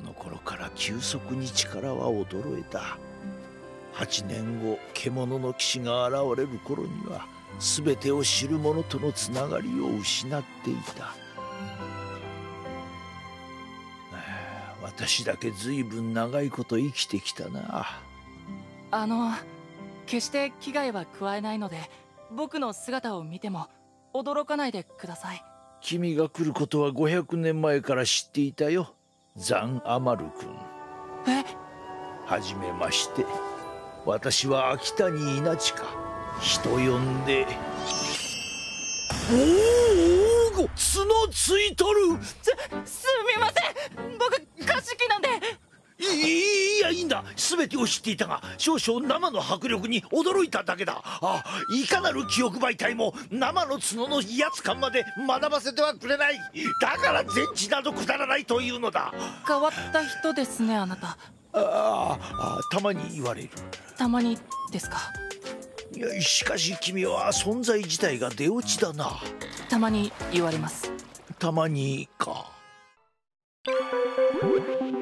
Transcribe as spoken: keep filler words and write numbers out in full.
の頃から急速に力は衰えた。はちねんご獣の騎士が現れる頃には全てを知る者とのつながりを失っていた。私だけずいぶん長いこと生きてきたな。 あの決して危害は加えないので、僕の姿を見ても驚かないでください。 君が来ることはごひゃくねんまえから知っていたよ、ザン・アマル君。 え？ はじめまして。私は秋谷稲近。人呼んで。おお、角ついとる。 すすみません、僕過識なんで。 いいや、いいんだ。全てを知っていたが、少々生の迫力に驚いただけだ。あ、いかなる記憶媒体も生の角の威圧感まで学ばせてはくれない。だから全知などくだらないというのだ。 変わった人ですね、あなた。 ああ、たまに言われる。 たまにですか。 いや、しかし君は存在自体が出落ちだな。 たまに言われます。 たまにか。